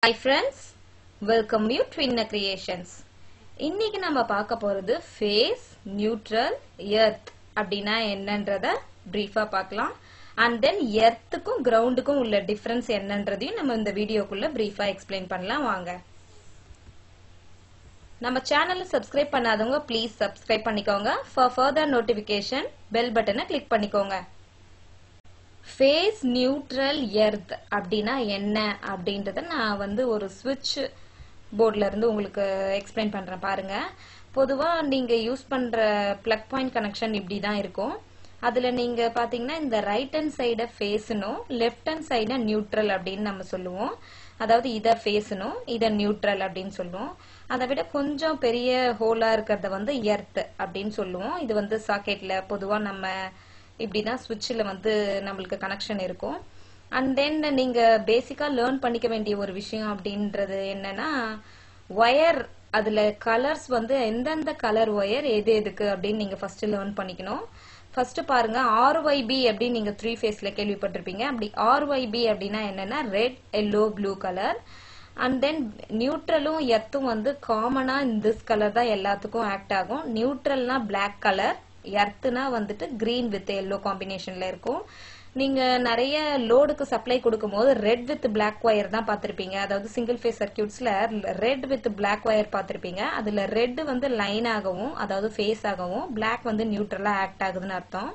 Hi friends, welcome you to Inner Creations. இன்னைக்கு நம்ம பார்க்க போறது phase, neutral, earth அப்படினா என்னன்றத பிரீஃபா பார்க்கலாம். And then earthக்கும் groundக்கும் உள்ள டிஃபரன்ஸ் என்னன்றதையும் நம்ம இந்த வீடியோக்குள்ள பிரீஃபா எக்ஸ்பிளைன் பண்ணலாம் வாங்க. நம்ம சேனலை சப்ஸ்கிரைப் பண்ணாதவங்க ப்ளீஸ் சப்ஸ்கிரைப் பண்ணிக்கோங்க. For further notification bell பட்டனை கிளிக் பண்ணிக்கோங்க. phase neutral earth அப்படினா என்ன அப்படின்றத நான் வந்து ஒரு ஸ்விட்ச் போர்ட்ல இருந்து உங்களுக்கு எக்ஸ்பிளைன் பண்றேன் பாருங்க. பொதுவா நீங்க யூஸ் பண்ற பிளக் பாயிண்ட் கனெக்ஷன் இப்படி தான் இருக்கும். அதுல நீங்க பாத்தீங்கன்னா இந்த ரைட் ஹேண்ட் சைட ஃபேஸ்னும் லெஃப்ட் ஹேண்ட் சைட நியூட்ரல் அப்படின்னு நம்ம சொல்லுவோம். அதாவது இத ஃபேஸ்னும் இத நியூட்ரல் அப்படின்னு சொல்லுவோம். அதை விட கொஞ்சம் பெரிய ஹோலா இருக்கிறத வந்து எர்த் அப்படின்னு சொல்லுவோம். இது வந்து சாக்கெட்ல பொதுவா நம்ம இப்படிதான் ஸ்விட்ச்ல வந்து நம்மளுக்கு கனெக்ஷன் இருக்கும். அண்ட் தென் நீங்க பேசிக்கா லேர்ன் பண்ணிக்க வேண்டிய ஒரு விஷயம் அப்படின்றது என்னன்னா ஒயர், அதுல கலர்ஸ் வந்து எந்தெந்த கலர் ஒயர் எது எதுக்கு அப்படின்னு நீங்க ஃபர்ஸ்ட் லேர்ன் பண்ணிக்கணும். ஃபர்ஸ்ட் பாருங்க RYB அப்படின்னு நீங்க 3 ஃபேஸ்ல கேள்விப்பட்டிருப்பீங்க. அப்படி RYB அப்படின்னா என்னன்னா red, yellow, blue colour. And then நியூட்ரலும் எர்த்தும் வந்து காமனா இந்த கலர் தான் எல்லாத்துக்கும் ஆக்ட் ஆகும். நியூட்ரல்னா பிளாக் கலர், எர்த்னா வந்துட்டு கிரீன் வித் எல்லோ காம்பினேஷன்ல இருக்கும். நீங்க நிறைய லோடுக்கு சப்ளை கொடுக்கும் போது ரெட் வித் பிளாக் ஒயர் தான் பாத்திருப்பீங்க. அதாவது சிங்கிள் ஃபேஸ் சர்க்கியூட்ஸ்ல ரெட் வித் பிளாக் ஒயர் பாத்திருப்பீங்க. அதுல ரெட் வந்து லைன் ஆகவும் அதாவது ஃபேஸ் ஆகவும், பிளாக் வந்து நியூட்ரலா ஆக்ட் ஆகுதுன்னு அர்த்தம்.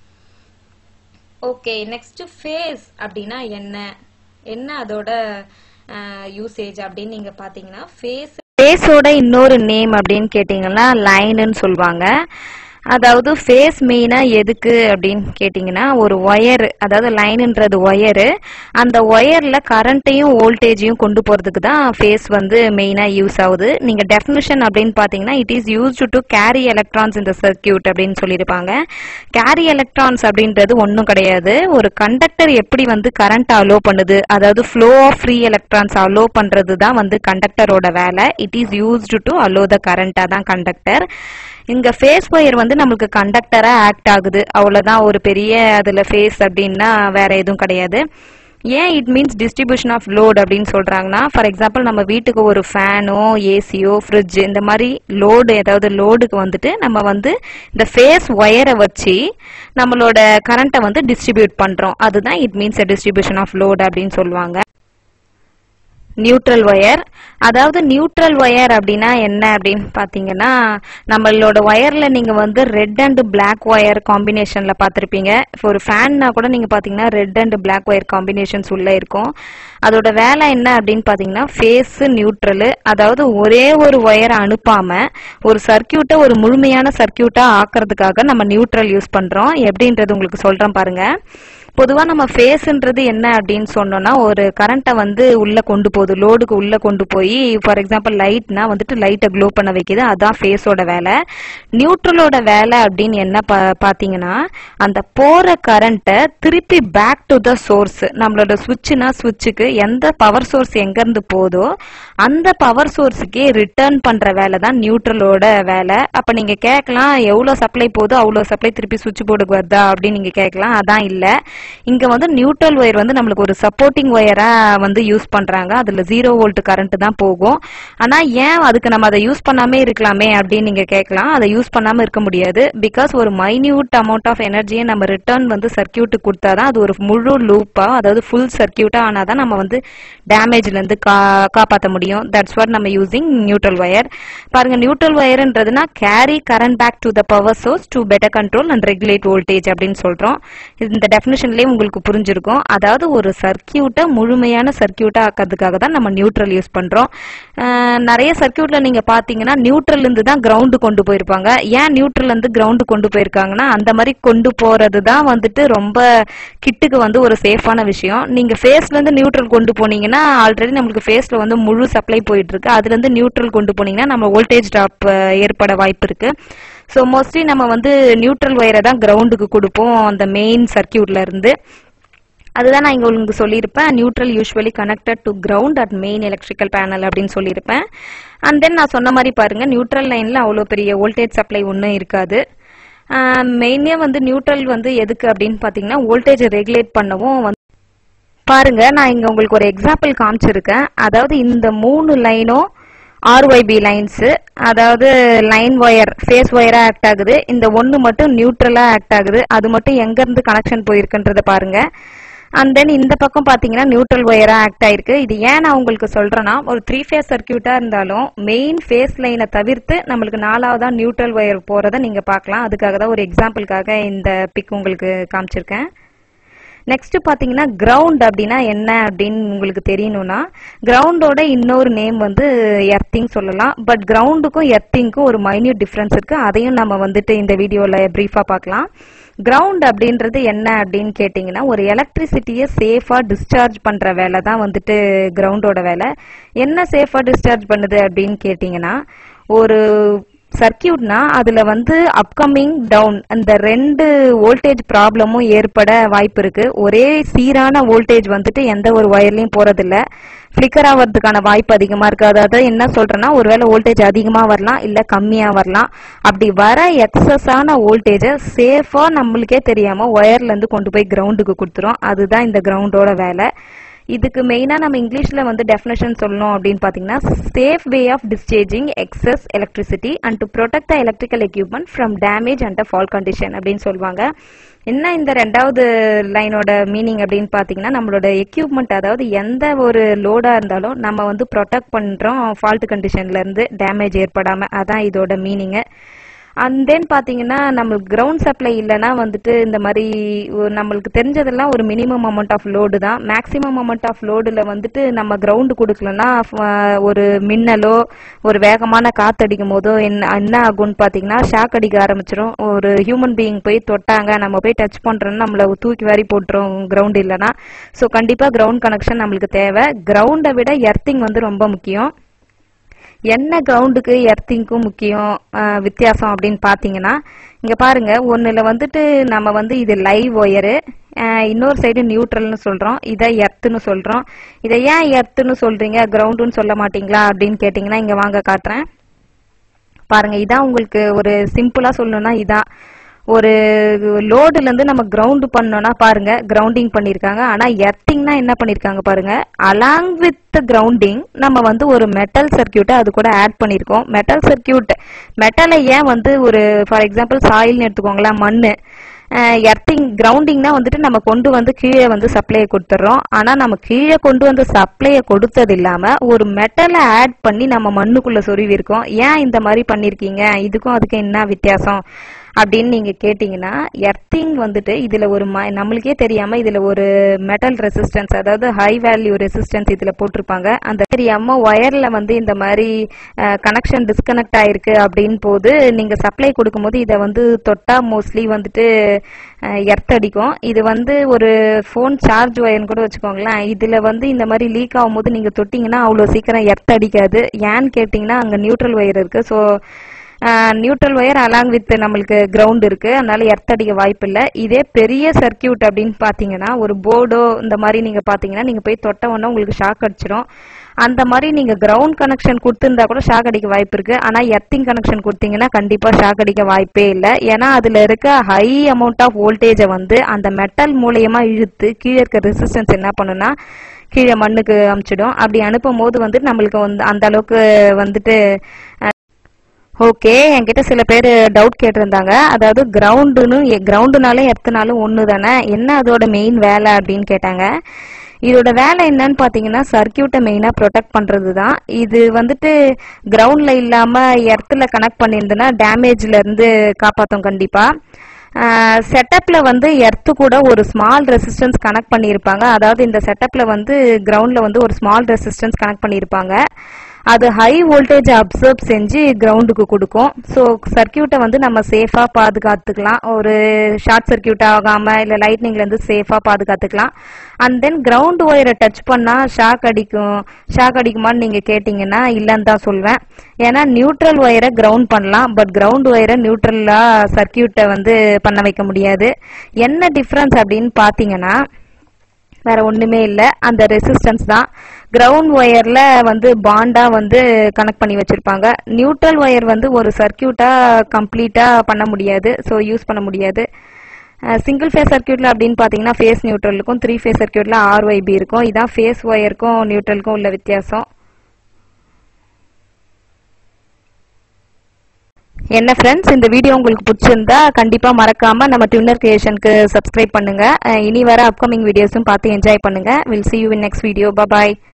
ஓகே, நெக்ஸ்ட் ஃபேஸ் அப்படின்னா என்ன அதோட யூசேஜ் அப்படின்னு நீங்க பாத்தீங்கன்னா ஃபேஸோட இன்னொரு நேம் அப்படின்னு கேட்டீங்கன்னா லைன்னு சொல்லுவாங்க. அதாவது ஃபேஸ் மெயினா எதுக்கு அப்படின்னு கேட்டீங்கன்னா ஒரு ஒயர், அதாவது லைன்ன்றது ஒயரு, அந்த ஒயர்ல கரண்ட்டையும் வோல்டேஜையும் கொண்டு போறதுக்கு தான் ஃபேஸ் வந்து மெயினா யூஸ் ஆகுது. நீங்க டெஃபினிஷன் அப்படின்னு பாத்தீங்கன்னா it is used to carry electrons in the circuit அப்படின்னு சொல்லியிருப்பாங்க. கேரி எலக்ட்ரான்ஸ் அப்படின்றது ஒன்றும் கிடையாது. ஒரு கண்டக்டர் எப்படி வந்து கரண்ட் அலோ பண்ணுது, அதாவது flow of free electrons allow பண்றது தான் வந்து கண்டக்டரோட வேலை. It is used to allow the கரண்டா தான் கண்டக்டர். இங்க ஃபேஸ் ஒயர் வந்து நமக்கு கண்டக்டரா ஆக்ட் ஆகுது, அவ்வளவுதான். ஒரு பெரிய அதுல ஃபேஸ் அப்படின்னா வேற எதுவும் கிடையாது. ஏன் it means distribution of load அப்படின்னு சொல்றாங்கன்னா, ஃபார் எக்ஸாம்பிள் நம்ம வீட்டுக்கு ஒரு ஃபேனோ ஏசியோ ஃப்ரிட்ஜ் இந்த மாதிரி லோடு, ஏதாவது லோடுக்கு வந்துட்டு நம்ம வந்து இந்த ஃபேஸ் ஒயரை வச்சு நம்மளோட கரண்ட்டை வந்து டிஸ்ட்ரிபியூட் பண்றோம். அதுதான் it means distribution of load அப்படின்னு சொல்லுவாங்க. நியூட்ரல் ஒயர், அதாவது நியூட்ரல் ஒயர் அப்படின்னா என்ன அப்படின்னு பாத்தீங்கன்னா நம்மளோட ஒயர்ல நீங்க வந்து ரெட் அண்ட் பிளாக் ஒயர் காம்பினேஷன்ல பாத்திருப்பீங்க. ஒரு ஃபேன்னா கூட நீங்க பாத்தீங்கன்னா red and black wire combinations உள்ள இருக்கும். அதோட வேலை என்ன அப்படின்னு பாத்தீங்கன்னா ஃபேஸ் நியூட்ரல், அதாவது ஒரே ஒரு ஒயரை அனுப்பாம ஒரு சர்க்கியூட்டை ஒரு முழுமையான சர்க்கியூட்டா ஆக்குறதுக்காக நம்ம நியூட்ரல் யூஸ் பண்றோம். எப்படின்றது உங்களுக்கு சொல்றேன் பாருங்க. பொதுவா நம்ம ஃபேஸ்ன்றது என்ன அப்படின்னு சொன்னோம்னா ஒரு கரண்ட்டை வந்து உள்ள கொண்டு போகுது, லோடுக்கு உள்ள கொண்டு போய், ஃபார் எக்ஸாம்பிள் லைட்னா வந்துட்டு லைட்டை க்ளோ பண்ண வைக்குது, அதான் ஃபேஸோட வேலை. நியூட்ரலோட வேலை அப்படின்னு என்ன பாத்தீங்கன்னா அந்த போற கரண்ட்டை திருப்பி பேக் டு த சோர்ஸ், நம்மளோட சுவிட்ச்னா சுவிட்சுக்கு எந்த பவர் சோர்ஸ் எங்க இருந்து போதோ அந்த பவர் சோர்ஸுக்கே ரிட்டர்ன் பண்ற வேலை தான் நியூட்ரலோட வேலை. அப்ப நீங்க கேட்கலாம் எவ்வளவு சப்ளை போதோ அவ்வளவு சப்ளை திருப்பி சுவிட்ச் போர்டுக்கு வருதா அப்படின்னு நீங்க கேட்கலாம். அதான் இல்ல. இங்க வந்து நியூட்ரல் ஒயர் வந்து நம்மளுக்கு ஒரு சப்போர்ட்டிங் ஒயரா வந்து யூஸ் பண்றாங்க. அதுல 0 வோல்ட் கரண்ட் தான் போகும். ஆனா ஏன் அதுக்கு நம்ம அதை யூஸ் பண்ணாம இருக்கலாமே அப்படின்னு நீங்க கேட்கலாம். அதை யூஸ் பண்ணாம இருக்க முடியாது. பிகாஸ் ஒரு மைன்யூட் அமௌண்ட் ஆஃப் எனர்ஜியை நம்ம ரிட்டர்ன் வந்து சர்க்கியூட்டுக்கு கொடுத்தாதான் அது ஒரு முழு லூப்பா, அதாவது ஃபுல் சர்க்கியூட்டா ஆனாதான் நம்ம வந்து டேமேஜ்ல இருந்து காப்பாற்ற முடியும். தட்ஸ் வாட் நம்ம யூசிங் நியூட்ரல் ஒயர். பாருங்க, நியூட்ரல் ஒயர்ன்றதுனா carry current back to the power source to better control and regulate voltage அப்படின்னு சொல்றோம். இந்த டெஃபினிஷன் உங்களுக்கு புரிஞ்சிருக்கும். அதாவது ஒரு சர்க்கியூட்டை முழுமையான சர்க்கியூட்டா ஆக்கிறதுக்காக தான் நம்ம நியூட்ரல் யூஸ் பண்றோம். நிறைய சர்க்கியூட்ல நீங்க பாத்தீங்கன்னா நியூட்ரல் இருந்து தான் கிரவுண்ட் கொண்டு போயிருப்பாங்க. ஏன் நியூட்ரல் இருந்து கிரவுண்ட் கொண்டு போயிருக்காங்கன்னா அந்த மாதிரி கொண்டு போறது தான் வந்துட்டு ரொம்ப கிட்டுக்கு வந்து ஒரு சேஃபான விஷயம். நீங்க ஃபேஸ்ல இருந்து நியூட்ரல் கொண்டு போனீங்கன்னா ஆல்ரெடி நம்மளுக்கு ஃபேஸ்ல வந்து முழு சப்ளை போயிட்டு இருக்கு, அதுல இருந்து நியூட்ரல் கொண்டு போனீங்கன்னா நம்ம வோல்டேஜ் டிராப் ஏற்பட வாய்ப்பு இருக்கு. ஸோ மோஸ்ட்லி நம்ம வந்து நியூட்ரல் ஒயரை தான் கிரவுண்டுக்கு கொடுப்போம் அந்த மெயின் சர்க்கியூட்ல இருந்து. அதுதான் நான் இங்க உங்களுக்கு சொல்லியிருப்பேன். Neutral usually connected to ground at main electrical panel அப்படின்னு சொல்லியிருப்பேன். அண்ட் தென் நான் சொன்ன மாதிரி பாருங்க, நியூட்ரல் லைன்ல அவ்வளோ பெரிய வோல்டேஜ் சப்ளை ஒன்றும் இருக்காது. மெயினே வந்து நியூட்ரல் வந்து எதுக்கு அப்படின்னு பாத்தீங்கன்னா வோல்டேஜ் ரெகுலேட் பண்ணவும் பாருங்க, நான் இங்க உங்களுக்கு ஒரு எக்ஸாம்பிள் காமிச்சிருக்கேன். அதாவது இந்த 3 லைனும் ஆர்ஒய்பி லைன்ஸ், அதாவது லைன் ஒயர் ஃபேஸ் ஒயரா ஆக்ட் ஆகுது. இந்த ஒன்னு மட்டும் நியூட்ரலா ஆக்ட் ஆகுது. அது மட்டும் எங்க இருந்து கனெக்ஷன் போயிருக்குன்றத பாருங்க. அண்ட் தென் இந்த பக்கம் பாத்தீங்கன்னா நியூட்ரல் ஒயரா ஆக்ட் ஆயிருக்கு. இது ஏன் நான் உங்களுக்கு சொல்றேன்னா, ஒரு 3 ஃபேஸ் சர்க்கியூட்டா இருந்தாலும் மெயின் ஃபேஸ் லைனை தவிர்த்து நம்மளுக்கு 4வதா நியூட்ரல் ஒயர் போறதை நீங்க பார்க்கலாம். அதுக்காக தான் ஒரு எக்ஸாம்பிளுக்காக இந்த பிக் உங்களுக்கு காமிச்சிருக்கேன். நெக்ஸ்ட் பாத்தீங்கன்னா கிரவுண்ட் அப்படின்னா என்ன அப்படின்னு உங்களுக்கு தெரியணும்னா, கிரவுண்டோட இன்னொரு நேம் வந்து எர்த்திங் சொல்லலாம். பட் கிரவுண்டுக்கும் எர்த்திங்க்கும் ஒரு மைன்யூட் டிஃபரன்ஸ் இருக்கு. அதையும் நம்ம வந்துட்டு இந்த வீடியோல பிரீஃபா பார்க்கலாம். கிரவுண்ட் அப்படின்றது என்ன அப்படின்னு கேட்டீங்கன்னா, ஒரு எலக்ட்ரிசிட்டியை சேஃபா டிஸ்சார்ஜ் பண்ற வேலை தான் வந்துட்டு கிரவுண்டோட வேலை. என்ன சேஃபா டிஸ்சார்ஜ் பண்ணுது அப்படின்னு கேட்டீங்கன்னா, ஒரு சர்க்கியூட்னா அதுல வந்து அப்கமிங் டவுன் அந்த 2 வோல்டேஜ் ப்ராப்ளமும் ஏற்பட வாய்ப்பு இருக்கு. ஒரே சீரான வோல்டேஜ் வந்துட்டு எந்த ஒரு ஒயர்லயும் போறதில்ல. ஃபிளிக்கர் ஆகிறதுக்கான வாய்ப்பு அதிகமா இருக்கு. அதாவது என்ன சொல்றேன்னா, ஒருவேளை வோல்டேஜ் அதிகமா வரலாம், இல்ல கம்மியா வரலாம். அப்படி வர எக்ஸஸான வோல்டேஜை சேஃபா நம்மளுக்கே தெரியாம ஒயர்ல இருந்து கொண்டு போய் கிரவுண்டுக்கு கொடுத்துரும். அதுதான் இந்த கிரவுண்டோட வேலை. இதுக்கு மெயினா நம்ம இங்கிலீஷ்ல வந்து டெஃபினேஷன் சொல்லணும் அப்படின்னு பாத்தீங்கன்னா, safe way of discharging excess electricity and to protect the electrical equipment from damage and fault condition அப்படின்னு சொல்லுவாங்க. என்ன இந்த 2வது லைனோட மீனிங் அப்படின்னு பாத்தீங்கன்னா, நம்மளோட எக்யூப்மெண்ட் அதாவது எந்த ஒரு லோடா இருந்தாலும் நம்ம வந்து ப்ரொடெக்ட் பண்றோம் ஃபால்ட் கண்டிஷன்ல இருந்து டேமேஜ் ஏற்படாம. அதான் இதோட மீனிங். அண்ட் தென் பாத்தீங்கன்னா, நம்மளுக்கு கிரவுண்ட் சப்ளை இல்லைன்னா வந்துட்டு இந்த மாதிரி நம்மளுக்கு தெரிஞ்சதெல்லாம் ஒரு மினிமம் அமௌண்ட் ஆஃப் லோடு தான். மேக்சிமம் அமௌண்ட் ஆஃப் லோடுல வந்துட்டு நம்ம கிரவுண்டு கொடுக்கலன்னா ஒரு மின்னலோ ஒரு வேகமான காத்தடிக்கும் போதோ என்ன ஆகும்னு பாத்தீங்கன்னா, ஷாக் அடிக்க ஆரம்பிச்சிடும். ஒரு ஹியூமன் பீயிங் போய் தொட்டாங்க, நம்ம போய் டச் பண்றோம்னு நம்மள தூக்கி வாரி போட்டுரும் கிரவுண்ட் இல்லைன்னா. ஸோ கண்டிப்பா கிரவுண்ட் கனெக்ஷன் நம்மளுக்கு தேவை. கிரவுண்டை விட எர்த்திங் வந்து ரொம்ப முக்கியம். என்ன கிரவுண்டுக்கு எர்த்திங்க்கும் முக்கியம் வித்தியாசம் அப்படின்னு பாத்தீங்கன்னா, இங்க பாருங்க, ஒண்ணுல வந்துட்டு நம்ம வந்து இது லைவ் ஒயரு, இன்னொரு சைடு நியூட்ரல்னு சொல்றோம், இதை எர்த்துன்னு சொல்றோம். இதை ஏன் எர்த்துன்னு சொல்றீங்க, கிரவுண்டுன்னு சொல்ல மாட்டீங்களா அப்படின்னு கேட்டீங்கன்னா, இங்க வாங்க காட்டுறேன் பாருங்க. இதான் உங்களுக்கு ஒரு சிம்பிளா சொல்லணும்னா, இதான் ஒரு லோடுல இருந்து நம்ம கிரவுண்ட் பண்ணோம்னா பாருங்க கிரவுண்டிங் பண்ணிருக்காங்க. ஆனா எர்த்திங்னா என்ன பண்ணிருக்காங்க பாருங்க, அலாங் வித் கிரவுண்டிங் நம்ம வந்து ஒரு மெட்டல் சர்க்கியூட்டை அது கூட ஆட் பண்ணிருக்கோம். மெட்டல் சர்க்கியூட், மெட்டலை ஏன் வந்து ஒரு ஃபார் எக்ஸாம்பிள் சாயில்னு எடுத்துக்கோங்களேன், மண்ணு. எர்த்திங் கிரவுண்டிங்னா வந்துட்டு நம்ம கொண்டு வந்து கீழே வந்து சப்ளையை கொடுத்துறோம். ஆனா நம்ம கீழே கொண்டு வந்து சப்ளையை கொடுத்தது இல்லாம ஒரு மெட்டலை ஆட் பண்ணி நம்ம மண்ணுக்குள்ள சொருவி இருக்கோம். ஏன் இந்த மாதிரி பண்ணிருக்கீங்க, இதுக்கும் அதுக்கும் என்ன வித்தியாசம் அப்படின்னு நீங்க கேட்டீங்கன்னா, எர்த்திங் வந்துட்டு இதுல ஒரு நம்மளுக்கே தெரியாம இதுல ஒரு மெட்டல் ரெசிஸ்டன்ஸ், அதாவது ஹை வேல்யூ ரெசிஸ்டன்ஸ் இதுல போட்டிருப்பாங்க. அந்த தெரியாம ஒயர்ல வந்து இந்த மாதிரி கனெக்ஷன் டிஸ்கனெக்ட் ஆயிருக்கு அப்படின்னு போது நீங்க சப்ளை கொடுக்கும்போது இதை வந்து தொட்டா மோஸ்ட்லி வந்துட்டு எர்த் அடிக்கும். இது வந்து ஒரு போன் சார்ஜ் ஒயர்னு கூட வச்சுக்கோங்களேன். இதுல வந்து இந்த மாதிரி லீக் ஆகும் போது நீங்க தொட்டீங்கன்னா அவ்வளவு சீக்கிரம் எர்த் அடிக்காது. ஏன்னு கேட்டீங்கன்னா, அங்க நியூட்ரல் ஒயர் இருக்கு. So neutral wire along with நம்மளுக்கு கிரவுண்ட் இருக்கு, அதனால எர்த் அடிக்க வாய்ப்பு இல்லை. இதே பெரிய சர்க்கியூட் அப்படின்னு பாத்தீங்கன்னா, ஒரு போர்டோ இந்த மாதிரி நீங்க பாத்தீங்கன்னா, நீங்க போய் தொட்ட உடனே உங்களுக்கு ஷாக் அடிச்சிடும். அந்த மாதிரி நீங்க கிரவுண்ட் கனெக்ஷன் கொடுத்திருந்தா கூட ஷாக் அடிக்க வாய்ப்பு இருக்கு. ஆனா எர்த்திங் கனெக்ஷன் கொடுத்தீங்கன்னா கண்டிப்பா ஷாக் அடிக்க வாய்ப்பே இல்லை. ஏன்னா அதுல இருக்க ஹை அமௌண்ட் ஆஃப் வோல்டேஜை வந்து அந்த மெட்டல் மூலியமா இழுத்து கீழே இருக்க ரெசிஸ்டன்ஸ் என்ன பண்ணுன்னா கீழே மண்ணுக்கு அமுச்சிடும். அப்படி அனுப்பும் போது வந்து நம்மளுக்கு வந்து அந்த அளவுக்கு வந்துட்டு ஓகே. என்கிட்ட சில பேர் டவுட் கேட்டிருந்தாங்க, அதாவது கிரவுண்டுனாலும் எர்த்துனாலும் ஒன்று தானே, என்ன அதோட மெயின் வேலை அப்படின்னு கேட்டாங்க. இதோட வேலை என்னன்னு பாத்தீங்கன்னா, சர்க்கியூட்டை மெயினா ப்ரொடெக்ட் பண்றது தான். இது வந்துட்டு கிரவுண்ட்ல இல்லாம எர்த்துல கனெக்ட் பண்ணியிருந்ததுன்னா டேமேஜ்ல இருந்து காப்பாற்றும் கண்டிப்பா. செட்டப்ல வந்து எர்த்து கூட ஒரு ஸ்மால் ரெசிஸ்டன்ஸ் கனெக்ட் பண்ணியிருப்பாங்க. அதாவது இந்த செட்டப்ல வந்து கிரவுண்ட்ல வந்து ஒரு ஸ்மால் ரெசிஸ்டன்ஸ் கனெக்ட் பண்ணியிருப்பாங்க. அது ஹை வோல்டேஜ் அப்சர்வ் செஞ்சு கிரவுண்டுக்கு கொடுக்கும். ஸோ சர்க்கியூட்டை வந்து நம்ம சேஃபா பாதுகாத்துக்கலாம், ஒரு ஷார்ட் சர்க்கியூட் ஆகாம இல்ல லைட்னிங்ல இருந்து சேஃபா பாதுகாத்துக்கலாம். அண்ட் தென் கிரவுண்ட் ஒயரை டச் பண்ணா ஷாக் அடிக்குமான்னு நீங்க கேட்டீங்கன்னா இல்லன்னு தான் சொல்வேன். ஏன்னா நியூட்ரல் ஒயரை கிரவுண்ட் பண்ணலாம், பட் கிரவுண்ட் ஒயரை நியூட்ரலா சர்க்கியூட்டை வந்து பண்ண வைக்க முடியாது. என்ன டிஃபரன்ஸ் அப்படின்னு பாத்தீங்கன்னா, வேற ஒண்ணுமே இல்ல, அந்த ரெசிஸ்டன்ஸ் தான். கிரவுண்ட் ஒயர்ல வந்து பாண்டா வந்து கனெக்ட் பண்ணி வச்சிருப்பாங்க. நியூட்ரல் ஒயர் வந்து ஒரு சர்க்கியூட்டா கம்ப்ளீட்டா பண்ண முடியாது, ஸோ யூஸ் பண்ண முடியாது. சிங்கிள் ஃபேஸ் சர்க்யூட்ல அப்படின்னு பாத்தீங்கன்னா ஃபேஸ் நியூட்ரல் இருக்கும், 3 ஃபேஸ் சர்க்யூட்ல RYB இருக்கும். இதான் ஃபேஸ் ஒயருக்கும் நியூட்ரலுக்கும் உள்ள வித்தியாசம். என்ன ஃப்ரெண்ட்ஸ், இந்த வீடியோ உங்களுக்கு பிடிச்சிருந்தா கண்டிப்பா மறக்காம நம்ம டியூனர் கிரியேஷனுக்கு சப்ஸ்கிரைப் பண்ணுங்க. இனி வர அப்கமிங் வீடியோஸும் பார்த்து என்ஜாய் பண்ணுங்க. Will see you in next video. Bye bye.